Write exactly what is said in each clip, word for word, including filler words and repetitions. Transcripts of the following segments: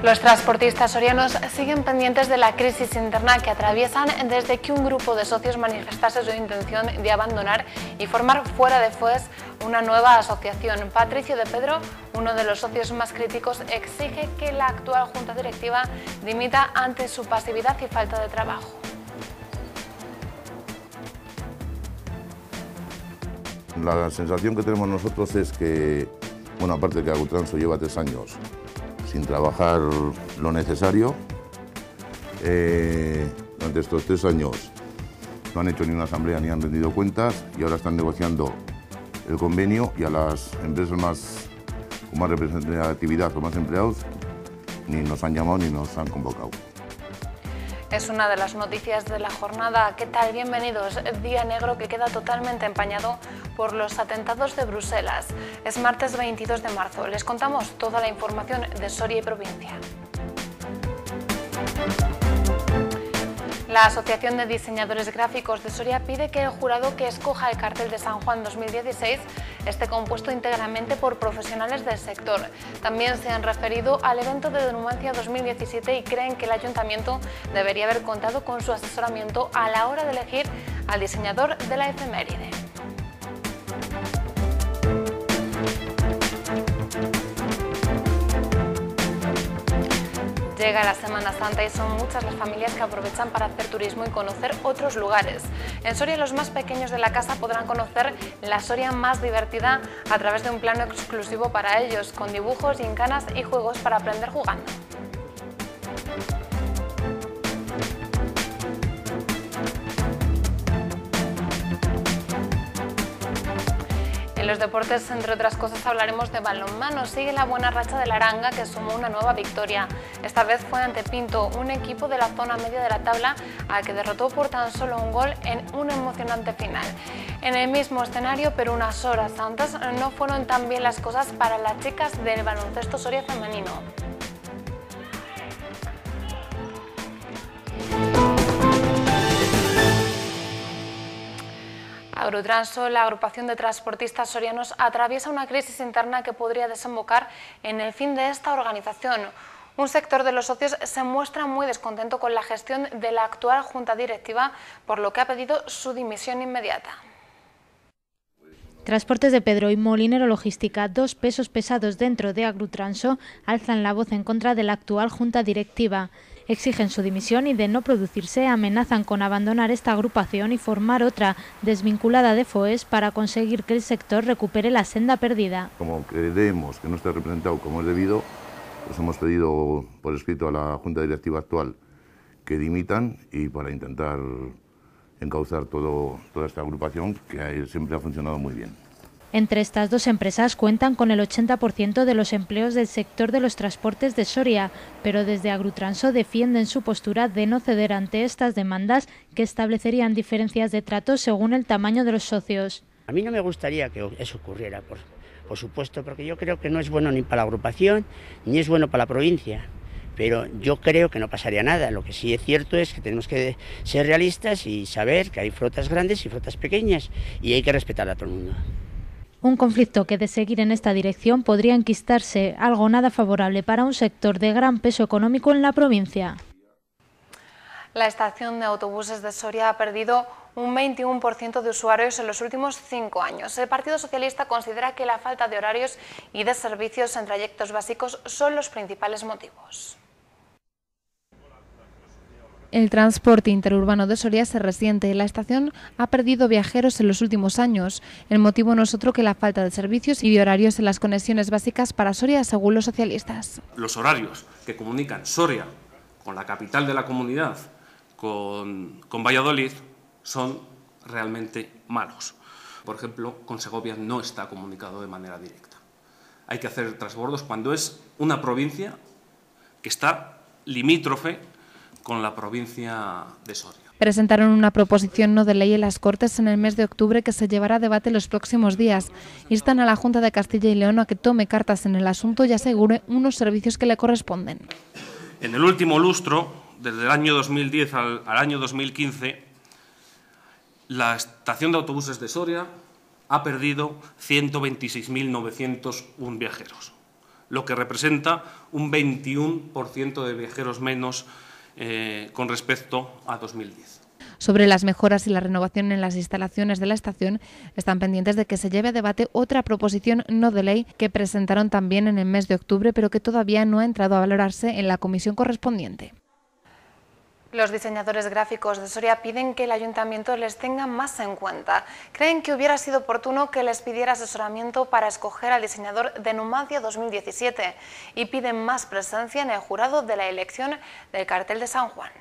Los transportistas sorianos siguen pendientes de la crisis interna que atraviesan desde que un grupo de socios manifestase su intención de abandonar y formar fuera de FOES una nueva asociación. Patricio de Pedro, uno de los socios más críticos, exige que la actual junta directiva dimita ante su pasividad y falta de trabajo. La sensación que tenemos nosotros es que, bueno, aparte de que Agrutranso lleva tres años sin trabajar lo necesario, eh, durante estos tres años no han hecho ni una asamblea ni han rendido cuentas y ahora están negociando el convenio y a las empresas más, con más representatividad o más empleados ni nos han llamado ni nos han convocado. Es una de las noticias de la jornada. ¿Qué tal? Bienvenidos. Día negro que queda totalmente empañado por los atentados de Bruselas. Es martes veintidós de marzo. Les contamos toda la información de Soria y provincia. La Asociación de Diseñadores Gráficos de Soria pide que el jurado que escoja el cartel de San Juan dos mil dieciséis esté compuesto íntegramente por profesionales del sector. También se han referido al evento de Numancia dos mil diecisiete y creen que el Ayuntamiento debería haber contado con su asesoramiento a la hora de elegir al diseñador de la efeméride. Llega la Semana Santa y son muchas las familias que aprovechan para hacer turismo y conocer otros lugares. En Soria, los más pequeños de la casa podrán conocer la Soria más divertida a través de un plano exclusivo para ellos, con dibujos, gincanas y juegos para aprender jugando. En los deportes, entre otras cosas, hablaremos de balonmano. Sigue la buena racha de la Aranga, que sumó una nueva victoria. Esta vez fue ante Pinto, un equipo de la zona media de la tabla, al que derrotó por tan solo un gol en un emocionante final. En el mismo escenario, pero unas horas antes, no fueron tan bien las cosas para las chicas del baloncesto Soria femenino. Agrutranso, la agrupación de transportistas sorianos, atraviesa una crisis interna que podría desembocar en el fin de esta organización. Un sector de los socios se muestra muy descontento con la gestión de la actual junta directiva, por lo que ha pedido su dimisión inmediata. Transportes de Pedro y Molinero Logística, dos pesos pesados dentro de Agrutranso, alzan la voz en contra de la actual junta directiva. Exigen su dimisión y, de no producirse, amenazan con abandonar esta agrupación y formar otra desvinculada de FOES para conseguir que el sector recupere la senda perdida. Como creemos que no está representado como es debido, pues hemos pedido por escrito a la junta directiva actual que dimitan y para intentar encauzar todo, toda esta agrupación que siempre ha funcionado muy bien. Entre estas dos empresas cuentan con el ochenta por ciento de los empleos del sector de los transportes de Soria, pero desde Agrutranso defienden su postura de no ceder ante estas demandas que establecerían diferencias de trato según el tamaño de los socios. A mí no me gustaría que eso ocurriera, por, por supuesto, porque yo creo que no es bueno ni para la agrupación ni es bueno para la provincia. Pero yo creo que no pasaría nada. Lo que sí es cierto es que tenemos que ser realistas y saber que hay flotas grandes y flotas pequeñas y hay que respetar a todo el mundo. Un conflicto que, de seguir en esta dirección, podría enquistarse, algo nada favorable para un sector de gran peso económico en la provincia. La estación de autobuses de Soria ha perdido un veintiuno por ciento de usuarios en los últimos cinco años. El Partido Socialista considera que la falta de horarios y de servicios en trayectos básicos son los principales motivos. El transporte interurbano de Soria se resiente. La estación ha perdido viajeros en los últimos años. El motivo no es otro que la falta de servicios y de horarios en las conexiones básicas para Soria, según los socialistas. Los horarios que comunican Soria con la capital de la comunidad, con, con Valladolid, son realmente malos. Por ejemplo, con Segovia no está comunicado de manera directa. Hay que hacer transbordos cuando es una provincia que está limítrofe con la provincia de Soria. Presentaron una proposición no de ley en las Cortes en el mes de octubre que se llevará a debate los próximos días. Instan a la Junta de Castilla y León a que tome cartas en el asunto y asegure unos servicios que le corresponden. En el último lustro, desde el año dos mil diez al, al año dos mil quince, la estación de autobuses de Soria ha perdido ciento veintiséis mil novecientos uno viajeros, lo que representa un veintiuno por ciento de viajeros menos eh, con respecto a dos mil diez. Sobre las mejoras y la renovación en las instalaciones de la estación, están pendientes de que se lleve a debate otra proposición no de ley que presentaron también en el mes de octubre, pero que todavía no ha entrado a valorarse en la comisión correspondiente. Los diseñadores gráficos de Soria piden que el ayuntamiento les tenga más en cuenta. Creen que hubiera sido oportuno que les pidiera asesoramiento para escoger al diseñador de Numancia dos mil diecisiete y piden más presencia en el jurado de la elección del cartel de San Juan.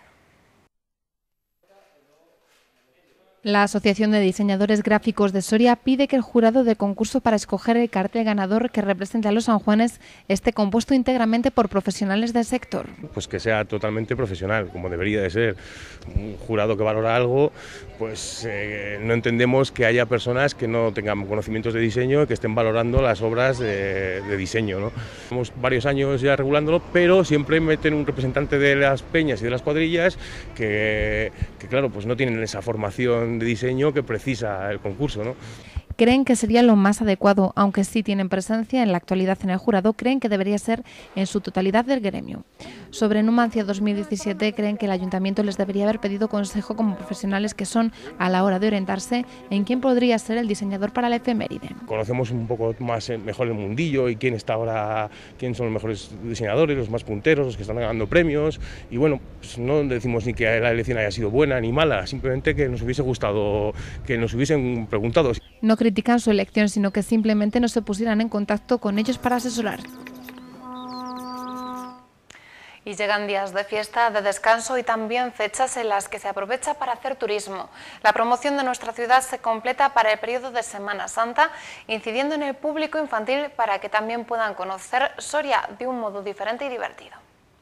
La Asociación de Diseñadores Gráficos de Soria pide que el jurado de concurso para escoger el cartel ganador que represente a los sanjuanes esté compuesto íntegramente por profesionales del sector. Pues que sea totalmente profesional, como debería de ser. Un jurado que valora algo, pues eh, no entendemos que haya personas que no tengan conocimientos de diseño y que estén valorando las obras de, de diseño, ¿no? Llevamos varios años ya regulándolo, pero siempre meten un representante de las peñas y de las cuadrillas que, que claro, pues no tienen esa formación de diseño que precisa el concurso, ¿no? Creen que sería lo más adecuado, aunque sí tienen presencia en la actualidad en el jurado, creen que debería ser en su totalidad del gremio. Sobre Numancia dos mil diecisiete, creen que el ayuntamiento les debería haber pedido consejo como profesionales que son a la hora de orientarse en quién podría ser el diseñador para la efeméride. Conocemos un poco más mejor el mundillo y quién está ahora, quién son los mejores diseñadores, los más punteros, los que están ganando premios, y bueno, pues no decimos ni que la elección haya sido buena ni mala, simplemente que nos hubiese gustado que nos hubiesen preguntado. No critican su elección, sino que simplemente no se pusieran en contacto con ellos para asesorar. Y llegan días de fiesta, de descanso y también fechas en las que se aprovecha para hacer turismo. La promoción de nuestra ciudad se completa para el periodo de Semana Santa, incidiendo en el público infantil para que también puedan conocer Soria de un modo diferente y divertido.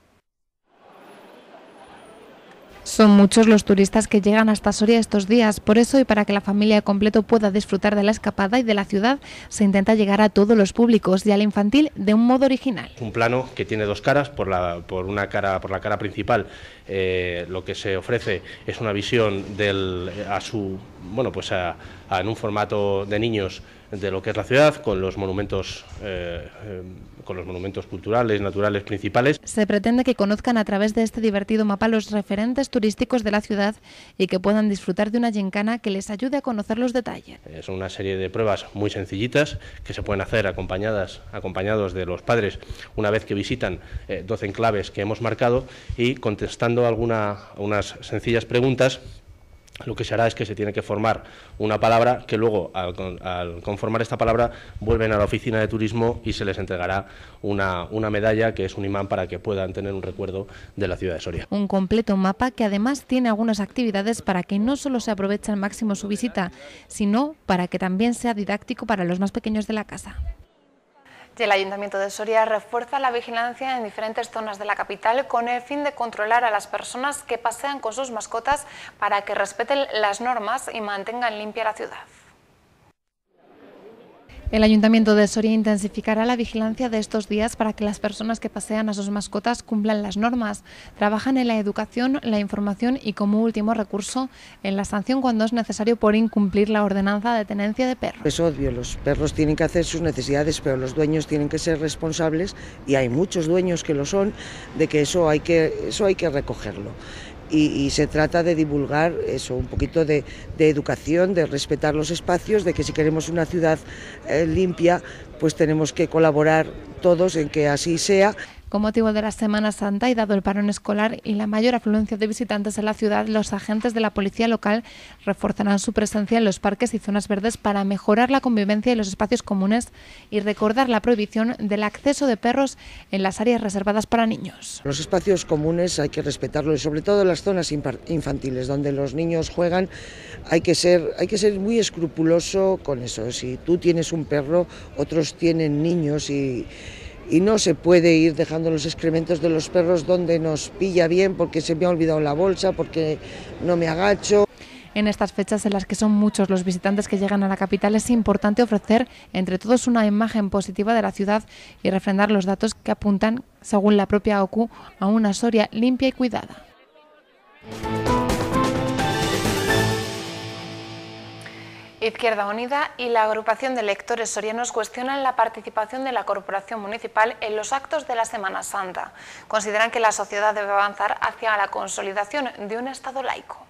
Son muchos los turistas que llegan hasta Soria estos días, por eso y para que la familia completo pueda disfrutar de la escapada y de la ciudad, se intenta llegar a todos los públicos y al infantil de un modo original. Un plano que tiene dos caras, por la, por una cara, por la cara principal eh, lo que se ofrece es una visión del, a su, bueno, pues a, a, en un formato de niños de lo que es la ciudad, con los monumentos eh, eh, con los monumentos culturales, naturales principales. Se pretende que conozcan a través de este divertido mapa los referentes turísticos de la ciudad y que puedan disfrutar de una gincana que les ayude a conocer los detalles. Es una serie de pruebas muy sencillitas que se pueden hacer acompañadas, acompañados de los padres una vez que visitan eh, doce enclaves que hemos marcado y contestando alguna, unas sencillas preguntas. Lo que se hará es que se tiene que formar una palabra que luego, al, al conformar esta palabra, vuelven a la oficina de turismo y se les entregará una, una medalla que es un imán para que puedan tener un recuerdo de la ciudad de Soria. Un completo mapa que además tiene algunas actividades para que no solo se aproveche al máximo su visita, sino para que también sea didáctico para los más pequeños de la casa. Y el Ayuntamiento de Soria refuerza la vigilancia en diferentes zonas de la capital con el fin de controlar a las personas que pasean con sus mascotas para que respeten las normas y mantengan limpia la ciudad. El Ayuntamiento de Soria intensificará la vigilancia de estos días para que las personas que pasean a sus mascotas cumplan las normas. Trabajan en la educación, la información y, como último recurso, en la sanción cuando es necesario por incumplir la ordenanza de tenencia de perros. Es obvio, los perros tienen que hacer sus necesidades, pero los dueños tienen que ser responsables, y hay muchos dueños que lo son, de que eso hay que, eso hay que recogerlo. Y, y se trata de divulgar eso, un poquito de, de educación, de respetar los espacios, de que si queremos una ciudad eh, limpia, pues tenemos que colaborar todos en que así sea. Con motivo de la Semana Santa y dado el parón escolar y la mayor afluencia de visitantes en la ciudad, los agentes de la policía local reforzarán su presencia en los parques y zonas verdes para mejorar la convivencia y los espacios comunes y recordar la prohibición del acceso de perros en las áreas reservadas para niños. Los espacios comunes hay que respetarlos, y sobre todo las zonas infantiles donde los niños juegan, hay que ser, hay que ser muy escrupuloso con eso. Si tú tienes un perro, otros tienen niños y... Y no se puede ir dejando los excrementos de los perros donde nos pilla bien, porque se me ha olvidado la bolsa, porque no me agacho. En estas fechas en las que son muchos los visitantes que llegan a la capital, es importante ofrecer entre todos una imagen positiva de la ciudad y refrendar los datos que apuntan, según la propia O C U, a una Soria limpia y cuidada. Izquierda Unida y la agrupación de lectores sorianos cuestionan la participación de la Corporación Municipal en los actos de la Semana Santa. Consideran que la sociedad debe avanzar hacia la consolidación de un Estado laico.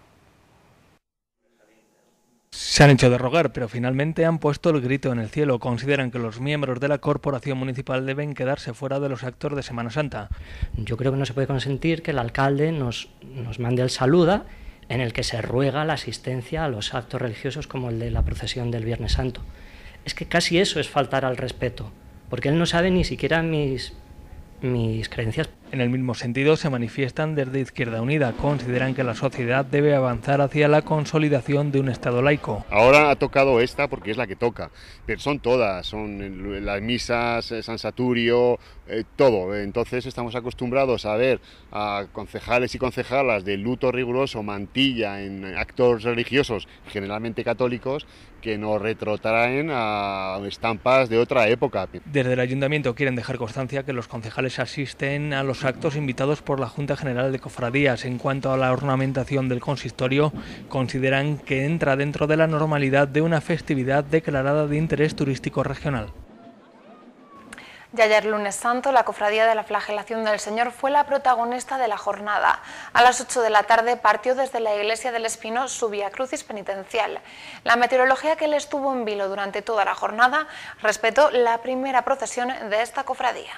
Se han hecho de rogar, pero finalmente han puesto el grito en el cielo. Consideran que los miembros de la Corporación Municipal deben quedarse fuera de los actos de Semana Santa. Yo creo que no se puede consentir que el alcalde nos, nos mande el saluda, en el que se ruega la asistencia a los actos religiosos como el de la procesión del Viernes Santo. Es que casi eso es faltar al respeto, porque él no sabe ni siquiera mis, mis creencias. En el mismo sentido se manifiestan desde Izquierda Unida. Consideran que la sociedad debe avanzar hacia la consolidación de un Estado laico. Ahora ha tocado esta porque es la que toca, pero son todas, son las misas, San Saturio, eh, todo. Entonces estamos acostumbrados a ver a concejales y concejalas de luto riguroso, mantilla en actos religiosos, generalmente católicos, que nos retrotraen a estampas de otra época. Desde el Ayuntamiento quieren dejar constancia que los concejales asisten a los actos invitados por la Junta General de Cofradías. En cuanto a la ornamentación del consistorio, consideran que entra dentro de la normalidad de una festividad declarada de interés turístico regional. Y ayer lunes santo, la Cofradía de la Flagelación del Señor fue la protagonista de la jornada. A las ocho de la tarde partió desde la Iglesia del Espino su Vía Crucis penitencial. La meteorología que le estuvo en vilo durante toda la jornada respetó la primera procesión de esta cofradía.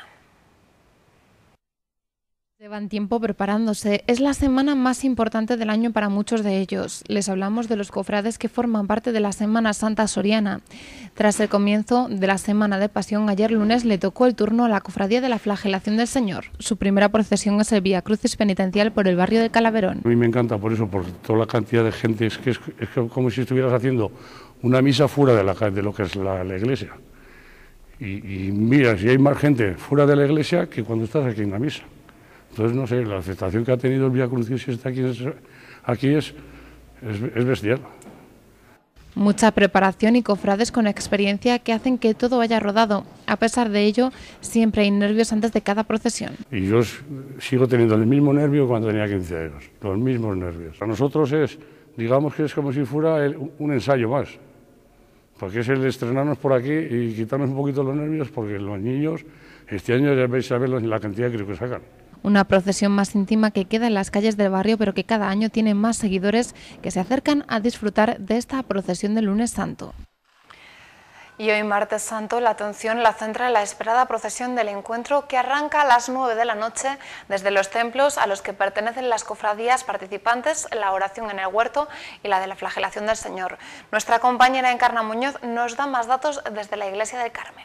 Llevan tiempo preparándose. Es la semana más importante del año para muchos de ellos. Les hablamos de los cofrades que forman parte de la Semana Santa soriana. Tras el comienzo de la Semana de Pasión, ayer lunes le tocó el turno a la Cofradía de la Flagelación del Señor. Su primera procesión es el Vía Crucis penitencial por el barrio de Calaverón. A mí me encanta por eso, por toda la cantidad de gente. Es que es, es como si estuvieras haciendo una misa fuera de, la, de lo que es la, la iglesia. Y, y mira, si hay más gente fuera de la iglesia que cuando estás aquí en la misa. Entonces, no sé, la aceptación que ha tenido el Vía Crucis está aquí, es, aquí es, es, es bestial. Mucha preparación y cofrades con experiencia que hacen que todo vaya rodado. A pesar de ello, siempre hay nervios antes de cada procesión. Y yo sigo teniendo el mismo nervio cuando tenía quince años, los mismos nervios. Para nosotros es, digamos que es como si fuera el, un ensayo más, porque es el estrenarnos por aquí y quitarnos un poquito los nervios, porque los niños este año ya vais a ver la cantidad de críos que sacan. Una procesión más íntima que queda en las calles del barrio, pero que cada año tiene más seguidores que se acercan a disfrutar de esta procesión del lunes santo. Y hoy martes santo la atención la centra en la esperada procesión del encuentro que arranca a las nueve de la noche desde los templos a los que pertenecen las cofradías participantes, la oración en el huerto y la de la flagelación del Señor. Nuestra compañera Encarna Muñoz nos da más datos desde la Iglesia del Carmen.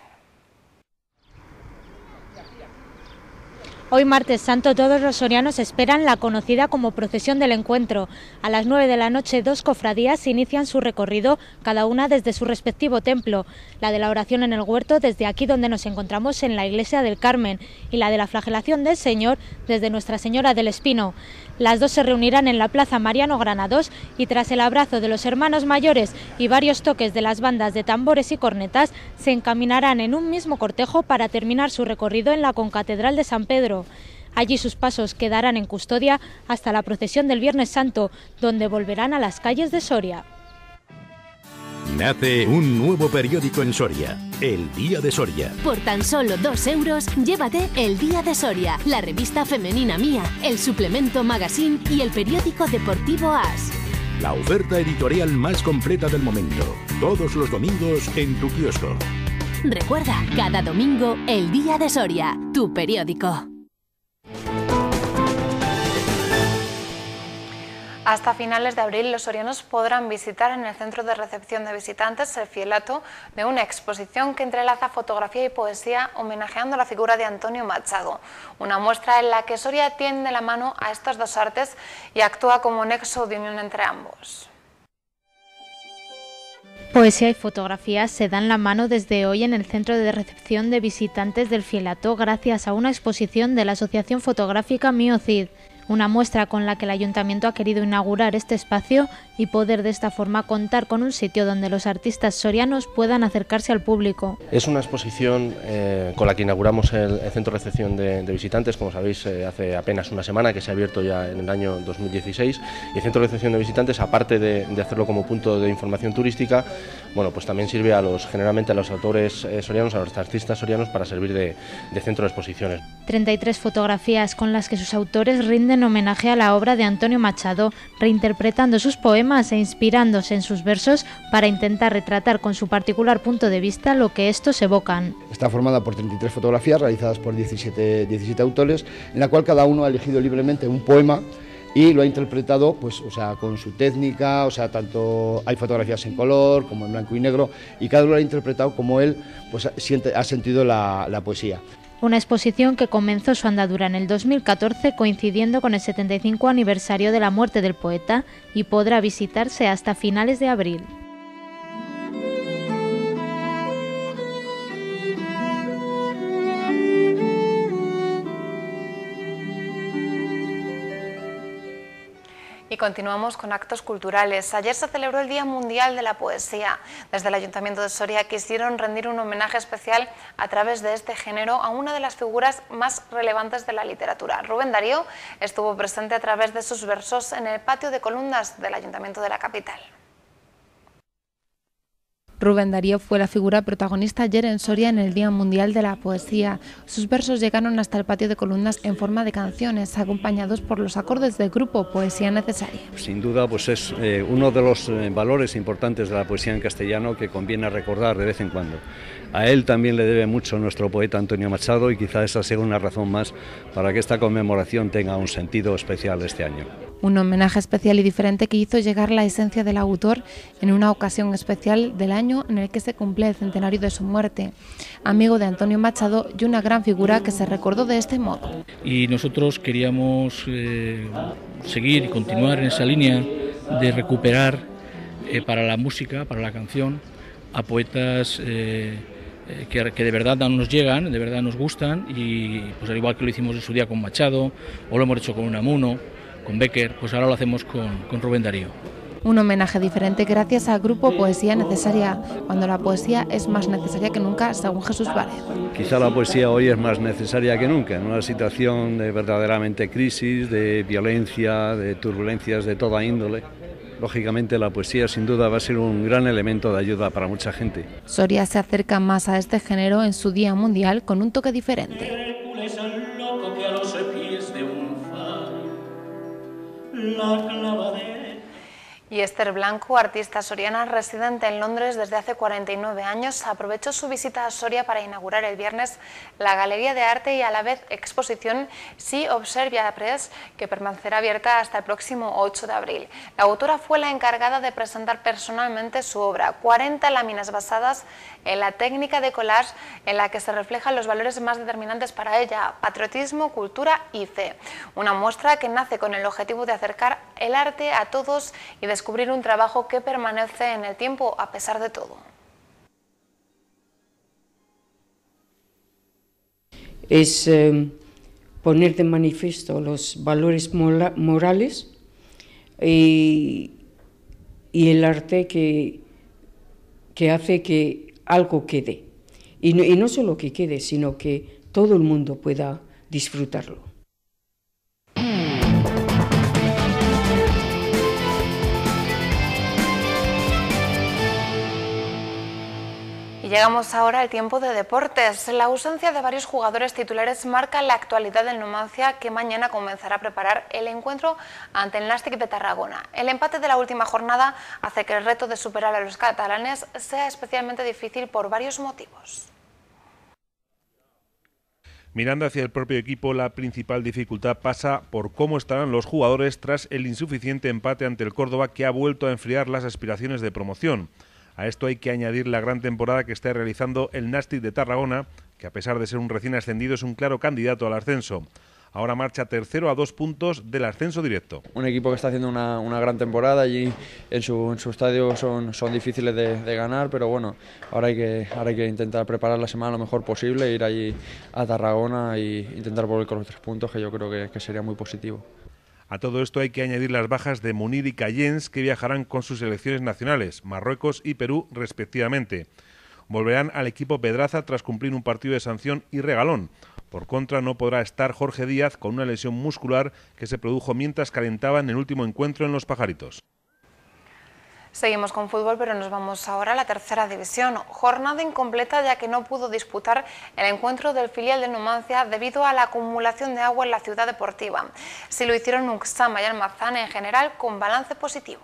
Hoy martes santo todos los sorianos esperan la conocida como procesión del encuentro. A las nueve de la noche dos cofradías inician su recorrido, cada una desde su respectivo templo. La de la oración en el huerto desde aquí donde nos encontramos en la Iglesia del Carmen y la de la flagelación del Señor desde Nuestra Señora del Espino. Las dos se reunirán en la Plaza Mariano Granados y tras el abrazo de los hermanos mayores y varios toques de las bandas de tambores y cornetas se encaminarán en un mismo cortejo para terminar su recorrido en la Concatedral de San Pedro. Allí sus pasos quedarán en custodia hasta la procesión del Viernes Santo, donde volverán a las calles de Soria. Nace un nuevo periódico en Soria, El Día de Soria. Por tan solo dos euros, llévate El Día de Soria, la revista femenina Mía, el suplemento Magazine y el periódico deportivo As. La oferta editorial más completa del momento, todos los domingos en tu kiosco. Recuerda, cada domingo, El Día de Soria, tu periódico. Hasta finales de abril, los sorianos podrán visitar en el Centro de Recepción de Visitantes el fielato de una exposición que entrelaza fotografía y poesía homenajeando la figura de Antonio Machado. Una muestra en la que Soria tiende la mano a estas dos artes y actúa como nexo de unión entre ambos. Poesía y fotografía se dan la mano desde hoy en el Centro de Recepción de Visitantes del Fielato gracias a una exposición de la Asociación Fotográfica Mío Cid. Una muestra con la que el Ayuntamiento ha querido inaugurar este espacio y poder de esta forma contar con un sitio donde los artistas sorianos puedan acercarse al público. Es una exposición eh, con la que inauguramos el, el centro de recepción de, de visitantes, como sabéis, eh, hace apenas una semana, que se ha abierto ya en el año dos mil dieciséis, y el centro de recepción de visitantes, aparte de, de hacerlo como punto de información turística, bueno, pues también sirve a los, generalmente a los autores eh, sorianos, a los artistas sorianos, para servir de, de centro de exposiciones. treinta y tres fotografías con las que sus autores rinden homenaje a la obra de Antonio Machado, reinterpretando sus poemas e inspirándose en sus versos para intentar retratar con su particular punto de vista lo que estos evocan. Está formada por treinta y tres fotografías realizadas por diecisiete, diecisiete autores, en la cual cada uno ha elegido libremente un poema y lo ha interpretado, pues, o sea, con su técnica, o sea, tanto hay fotografías en color como en blanco y negro, y cada uno lo ha interpretado como él, pues, siente, ha sentido la, la poesía. Una exposición que comenzó su andadura en el dos mil catorce, coincidiendo con el setenta y cinco aniversario de la muerte del poeta, y podrá visitarse hasta finales de abril. Y continuamos con actos culturales. Ayer se celebró el Día Mundial de la Poesía. Desde el Ayuntamiento de Soria quisieron rendir un homenaje especial a través de este género a una de las figuras más relevantes de la literatura. Rubén Darío estuvo presente a través de sus versos en el patio de columnas del Ayuntamiento de la capital. Rubén Darío fue la figura protagonista ayer en Soria en el Día Mundial de la Poesía. Sus versos llegaron hasta el patio de columnas en forma de canciones, acompañados por los acordes del grupo Poesía Necesaria. Sin duda, pues es eh, uno de los eh, valores importantes de la poesía en castellano que conviene recordar de vez en cuando. A él también le debe mucho nuestro poeta Antonio Machado, y quizá esa sea una razón más para que esta conmemoración tenga un sentido especial este año. Un homenaje especial y diferente que hizo llegar la esencia del autor en una ocasión especial del año en el que se cumple el centenario de su muerte. Amigo de Antonio Machado y una gran figura que se recordó de este modo. Y nosotros queríamos eh, seguir y continuar en esa línea de recuperar eh, para la música, para la canción, a poetas eh, que, que de verdad nos llegan, de verdad nos gustan, y pues al igual que lo hicimos en su día con Machado, o lo hemos hecho con Unamuno, con Becker, pues ahora lo hacemos con, con Rubén Darío. Un homenaje diferente gracias al grupo Poesía Necesaria, cuando la poesía es más necesaria que nunca, según Jesús Várez. Quizá la poesía hoy es más necesaria que nunca, en una situación de verdaderamente crisis, de violencia, de turbulencias de toda índole. Lógicamente la poesía sin duda va a ser un gran elemento de ayuda para mucha gente. Soria se acerca más a este género en su Día Mundial con un toque diferente. Y Esther Blanco, artista soriana residente en Londres desde hace cuarenta y nueve años, aprovechó su visita a Soria para inaugurar el viernes la Galería de Arte y a la vez exposición Si Observia Press, que permanecerá abierta hasta el próximo ocho de abril. La autora fue la encargada de presentar personalmente su obra, cuarenta láminas basadas en la técnica de collage en la que se reflejan los valores más determinantes para ella: patriotismo, cultura y fe. Una muestra que nace con el objetivo de acercar el arte a todos y de descubrir un trabajo que permanece en el tiempo a pesar de todo. Es eh, poner de manifiesto los valores mola, morales y, y el arte que, que hace que algo quede. Y no, y no solo que quede, sino que todo el mundo pueda disfrutarlo. Y llegamos ahora al tiempo de deportes. La ausencia de varios jugadores titulares marca la actualidad del Numancia, que mañana comenzará a preparar el encuentro ante el Nàstic de Tarragona. El empate de la última jornada hace que el reto de superar a los catalanes sea especialmente difícil por varios motivos. Mirando hacia el propio equipo, la principal dificultad pasa por cómo estarán los jugadores tras el insuficiente empate ante el Córdoba, que ha vuelto a enfriar las aspiraciones de promoción. A esto hay que añadir la gran temporada que está realizando el Nàstic de Tarragona, que a pesar de ser un recién ascendido es un claro candidato al ascenso. Ahora marcha tercero a dos puntos del ascenso directo. Un equipo que está haciendo una, una gran temporada, allí en su, en su estadio son, son difíciles de, de ganar, pero bueno, ahora hay, que, ahora hay que intentar preparar la semana lo mejor posible, ir allí a Tarragona e intentar volver con los tres puntos, que yo creo que, que sería muy positivo. A todo esto hay que añadir las bajas de Munir y Cayens, que viajarán con sus selecciones nacionales, Marruecos y Perú respectivamente. Volverán al equipo Pedraza tras cumplir un partido de sanción y regalón. Por contra, no podrá estar Jorge Díaz con una lesión muscular que se produjo mientras calentaba en el último encuentro en Los Pajaritos. Seguimos con fútbol, pero nos vamos ahora a la tercera división. Jornada incompleta ya que no pudo disputar el encuentro del filial de Numancia debido a la acumulación de agua en la ciudad deportiva. Sí lo hicieron Uxama y Almazán en general con balance positivo.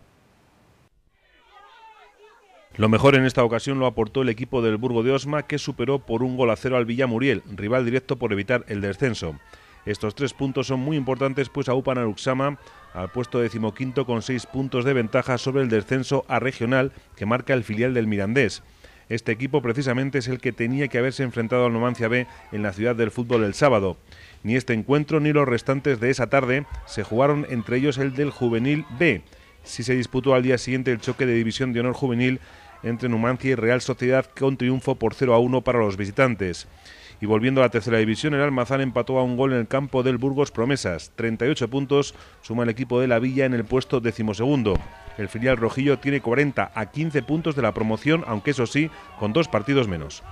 Lo mejor en esta ocasión lo aportó el equipo del Burgo de Osma, que superó por un gol a cero al Villamuriel, rival directo por evitar el descenso. Estos tres puntos son muy importantes, pues aupan a Uxama al puesto decimoquinto con seis puntos de ventaja sobre el descenso a regional que marca el filial del Mirandés. Este equipo precisamente es el que tenía que haberse enfrentado al Numancia B en la ciudad del fútbol el sábado. Ni este encuentro ni los restantes de esa tarde se jugaron, entre ellos el del Juvenil B. Sí se disputó al día siguiente el choque de División de Honor Juvenil entre Numancia y Real Sociedad, con triunfo por cero a uno para los visitantes. Y volviendo a la tercera división, el Almazán empató a un gol en el campo del Burgos Promesas. treinta y ocho puntos suma el equipo de la Villa en el puesto decimosegundo. El filial rojillo tiene cuarenta a quince puntos de la promoción, aunque eso sí, con dos partidos menos.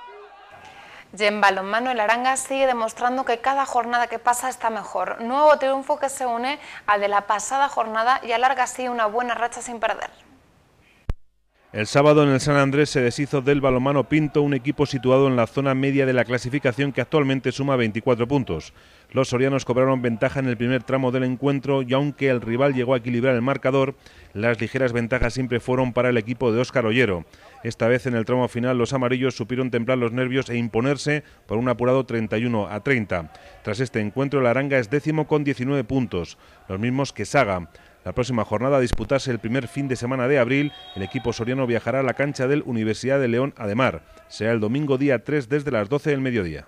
Y en balonmano, el Aranga sigue demostrando que cada jornada que pasa está mejor. Nuevo triunfo que se une al de la pasada jornada y alarga así una buena racha sin perder. El sábado en el San Andrés se deshizo del Balonmano Pinto, un equipo situado en la zona media de la clasificación que actualmente suma veinticuatro puntos. Los sorianos cobraron ventaja en el primer tramo del encuentro y aunque el rival llegó a equilibrar el marcador, las ligeras ventajas siempre fueron para el equipo de Óscar Ollero. Esta vez en el tramo final los amarillos supieron templar los nervios e imponerse por un apurado treinta y uno a treinta. Tras este encuentro el Aranga es décimo con diecinueve puntos, los mismos que Saga. La próxima jornada, a disputarse el primer fin de semana de abril, el equipo soriano viajará a la cancha del Universidad de León Ademar. Será el domingo día tres desde las doce del mediodía.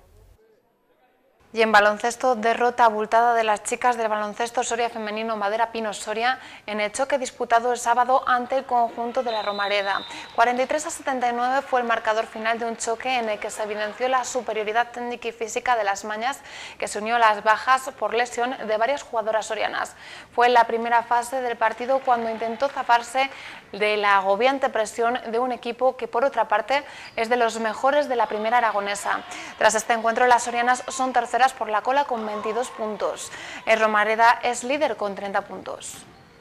Y en baloncesto, derrota abultada de las chicas del baloncesto Soria femenino Madera Pino Soria en el choque disputado el sábado ante el conjunto de la Romareda. cuarenta y tres a setenta y nueve fue el marcador final de un choque en el que se evidenció la superioridad técnica y física de las Mañas, que se unió a las bajas por lesión de varias jugadoras sorianas. Fue en la primera fase del partido cuando intentó zafarse de la agobiante presión de un equipo que, por otra parte, es de los mejores de la primera aragonesa. Tras este encuentro, las sorianas son terceras por la cola con veintidós puntos. El Romareda es líder con treinta puntos.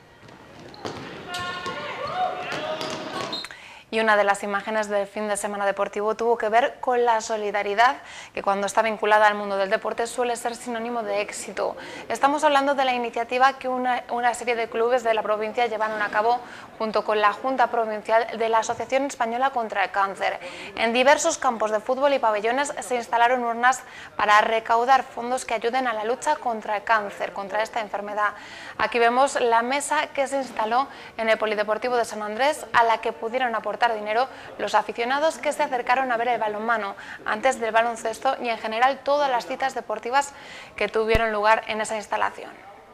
Y una de las imágenes del fin de semana deportivo tuvo que ver con la solidaridad, que cuando está vinculada al mundo del deporte suele ser sinónimo de éxito. Estamos hablando de la iniciativa que una, una serie de clubes de la provincia llevaron a cabo junto con la Junta Provincial de la Asociación Española contra el Cáncer. En diversos campos de fútbol y pabellones se instalaron urnas para recaudar fondos que ayuden a la lucha contra el cáncer, contra esta enfermedad. Aquí vemos la mesa que se instaló en el Polideportivo de San Andrés, a la que pudieron aportar dinero los aficionados que se acercaron a ver el balonmano antes del baloncesto y en general todas las citas deportivas que tuvieron lugar en esa instalación.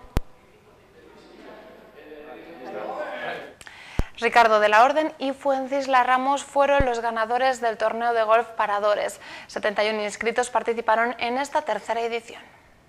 Ricardo de la Orden y Fuencisla Ramos fueron los ganadores del torneo de golf Paradores. setenta y uno inscritos participaron en esta tercera edición.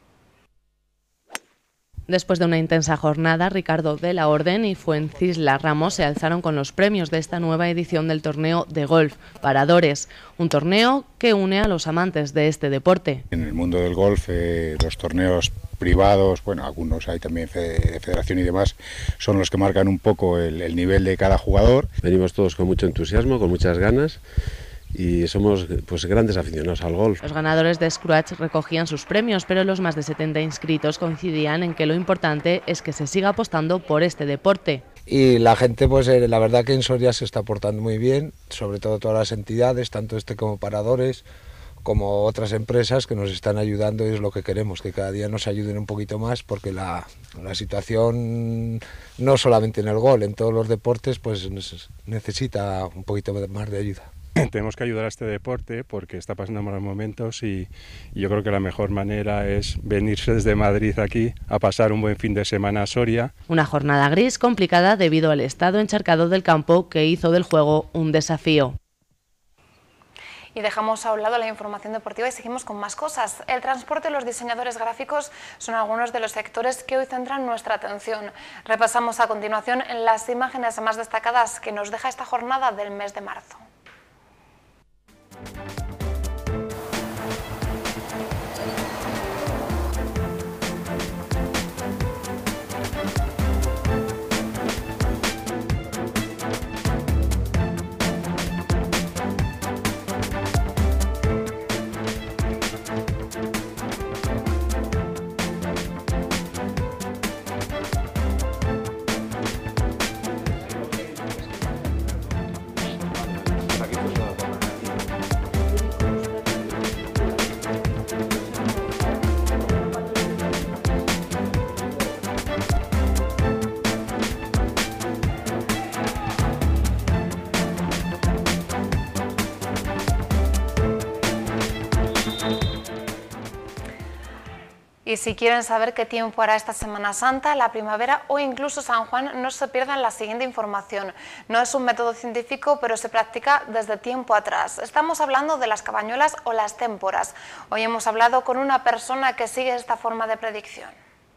Después de una intensa jornada, Ricardo de la Orden y Fuencisla Ramos se alzaron con los premios de esta nueva edición del torneo de golf Paradores, un torneo que une a los amantes de este deporte. En el mundo del golf, eh, los torneos privados, bueno, algunos hay también de federación y demás, son los que marcan un poco el, el nivel de cada jugador. Venimos todos con mucho entusiasmo, con muchas ganas, y somos pues grandes aficionados al golf. Los ganadores de Scratch recogían sus premios, pero los más de setenta inscritos coincidían en que lo importante es que se siga apostando por este deporte. Y la gente, pues eh, la verdad que en Soria se está portando muy bien, sobre todo todas las entidades, tanto este como Paradores, como otras empresas que nos están ayudando, y es lo que queremos, que cada día nos ayuden un poquito más, porque la, la situación, no solamente en el golf, en todos los deportes, pues necesita un poquito más de ayuda. Tenemos que ayudar a este deporte porque está pasando malos momentos y, y yo creo que la mejor manera es venirse desde Madrid aquí a pasar un buen fin de semana a Soria. Una jornada gris complicada debido al estado encharcado del campo que hizo del juego un desafío. Y dejamos a un lado la información deportiva y seguimos con más cosas. El transporte y los diseñadores gráficos son algunos de los sectores que hoy centran nuestra atención. Repasamos a continuación las imágenes más destacadas que nos deja esta jornada del mes de marzo. Y si quieren saber qué tiempo hará esta Semana Santa, la primavera o incluso San Juan, no se pierdan la siguiente información. No es un método científico, pero se practica desde tiempo atrás. Estamos hablando de las cabañuelas o las témporas. Hoy hemos hablado con una persona que sigue esta forma de predicción.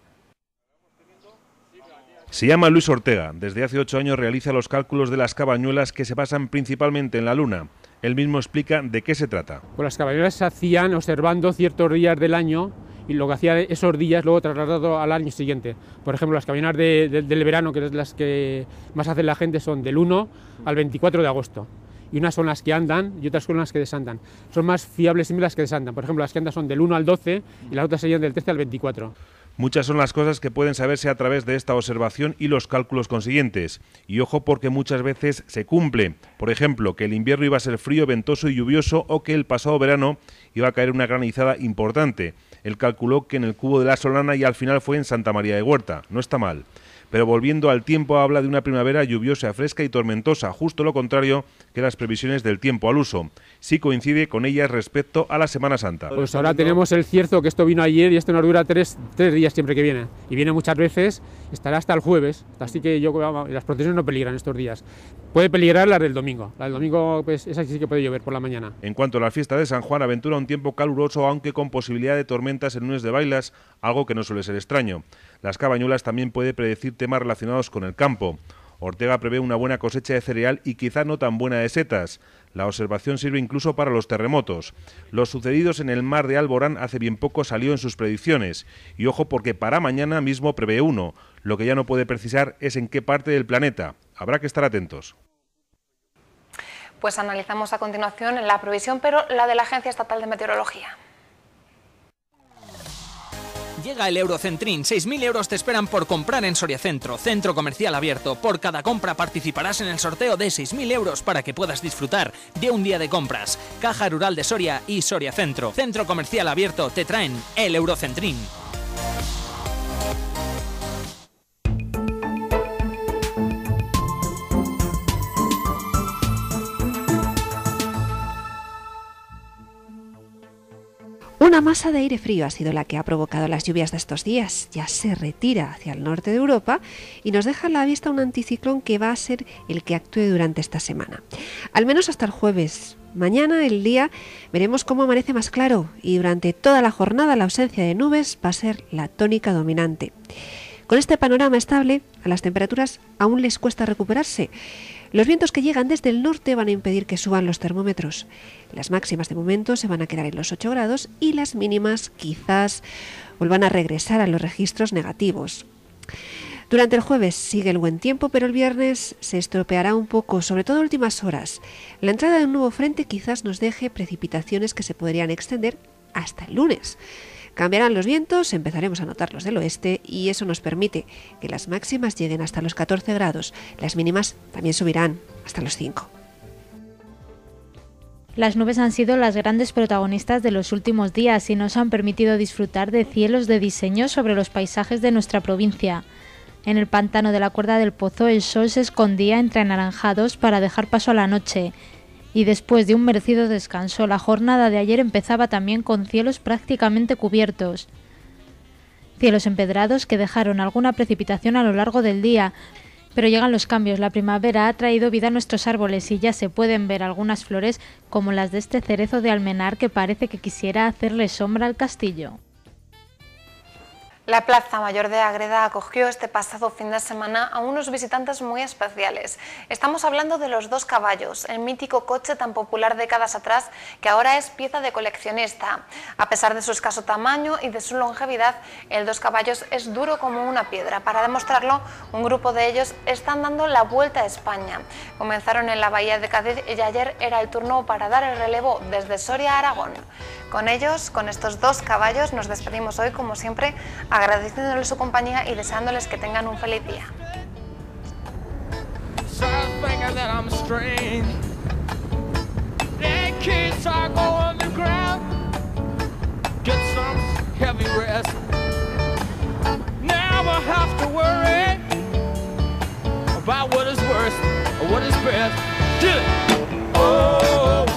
Se llama Luis Ortega. Desde hace ocho años realiza los cálculos de las cabañuelas que se basan principalmente en la luna. Él mismo explica de qué se trata. Pues las cabañuelas se hacían observando ciertos días del año y lo que hacía esos días luego trasladado al año siguiente. Por ejemplo, las cabañuelas de, de, del verano, que es las que más hace la gente, son del uno al veinticuatro de agosto. Y unas son las que andan y otras son las que desandan. Son más fiables siempre las que desandan. Por ejemplo, las que andan son del uno al doce y las otras serían del trece al veinticuatro. Muchas son las cosas que pueden saberse a través de esta observación y los cálculos consiguientes. Y ojo, porque muchas veces se cumple. Por ejemplo, que el invierno iba a ser frío, ventoso y lluvioso, o que el pasado verano iba a caer una granizada importante. Él calculó que en el Cubo de la Solana y al final fue en Santa María de Huerta. No está mal. Pero volviendo al tiempo, habla de una primavera lluviosa, fresca y tormentosa, justo lo contrario que las previsiones del tiempo al uso. Sí coincide con ellas respecto a la Semana Santa. Pues ahora tenemos el cierzo, que esto vino ayer y esto nos dura tres, tres días siempre que viene. Y viene muchas veces, estará hasta el jueves, así que yo las procesiones no peligran estos días. Puede peligrar las del domingo. La del domingo, pues esa sí que puede llover por la mañana. En cuanto a la fiesta de San Juan, aventura un tiempo caluroso, aunque con posibilidad de tormentas en lunes de bailas, algo que no suele ser extraño. Las cabañuelas también puede predecir temas relacionados con el campo. Ortega prevé una buena cosecha de cereal y quizá no tan buena de setas. La observación sirve incluso para los terremotos. Los sucedidos en el mar de Alborán hace bien poco salió en sus predicciones. Y ojo, porque para mañana mismo prevé uno. Lo que ya no puede precisar es en qué parte del planeta. Habrá que estar atentos. Pues analizamos a continuación la previsión, pero la de la Agencia Estatal de Meteorología. Llega el Eurocentrín, seis mil euros te esperan por comprar en Soria Centro, centro comercial abierto. Por cada compra participarás en el sorteo de seis mil euros para que puedas disfrutar de un día de compras. Caja Rural de Soria y Soria Centro, centro comercial abierto, te traen el Eurocentrín. Una masa de aire frío ha sido la que ha provocado las lluvias de estos días. Ya se retira hacia el norte de Europa y nos deja a la vista un anticiclón que va a ser el que actúe durante esta semana. Al menos hasta el jueves. Mañana, el día, veremos cómo amanece más claro y durante toda la jornada la ausencia de nubes va a ser la tónica dominante. Con este panorama estable, a las temperaturas aún les cuesta recuperarse. Los vientos que llegan desde el norte van a impedir que suban los termómetros. Las máximas de momento se van a quedar en los ocho grados y las mínimas quizás vuelvan a regresar a los registros negativos. Durante el jueves sigue el buen tiempo, pero el viernes se estropeará un poco, sobre todo en últimas horas. La entrada de un nuevo frente quizás nos deje precipitaciones que se podrían extender hasta el lunes. Cambiarán los vientos, empezaremos a notarlos del oeste y eso nos permite que las máximas lleguen hasta los catorce grados. Las mínimas también subirán hasta los cinco. Las nubes han sido las grandes protagonistas de los últimos días y nos han permitido disfrutar de cielos de diseño sobre los paisajes de nuestra provincia. En el pantano de la Cuerda del Pozo el sol se escondía entre anaranjados para dejar paso a la noche. Y después de un merecido descanso, la jornada de ayer empezaba también con cielos prácticamente cubiertos. Cielos empedrados que dejaron alguna precipitación a lo largo del día, Pero llegan los cambios, la primavera ha traído vida a nuestros árboles y ya se pueden ver algunas flores como las de este cerezo de Almenar que parece que quisiera hacerle sombra al castillo. La Plaza Mayor de Ágreda acogió este pasado fin de semana a unos visitantes muy especiales. Estamos hablando de los Dos Caballos, el mítico coche tan popular décadas atrás que ahora es pieza de coleccionista. A pesar de su escaso tamaño y de su longevidad, el Dos Caballos es duro como una piedra. Para demostrarlo, un grupo de ellos están dando la vuelta a España. Comenzaron en la Bahía de Cádiz y ayer era el turno para dar el relevo desde Soria a Aragón. Con ellos, con estos Dos Caballos, nos despedimos hoy, como siempre, agradeciéndoles su compañía y deseándoles que tengan un feliz día. Oh,